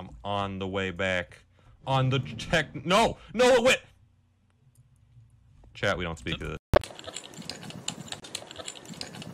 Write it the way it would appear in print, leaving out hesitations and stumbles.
I'm on the way back. On the tech. No! No, wait! Chat, we don't speak to this.